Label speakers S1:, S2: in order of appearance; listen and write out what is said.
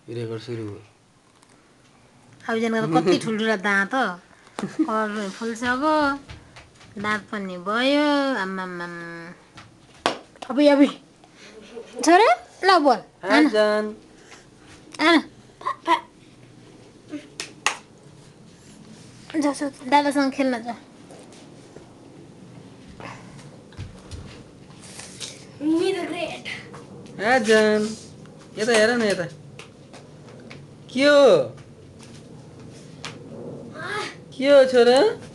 S1: Record सुरु भयो।
S2: अभिजनको त कति ठुल्ठुला दाँत कपाल पनि फुल्सक्यो दाँत पनि भयो आम्माम अबि छोरा ल बोल
S1: आजन
S2: आन जा दादासँग खेल्न जा
S1: आजन यता हेर न यता के हो छोरा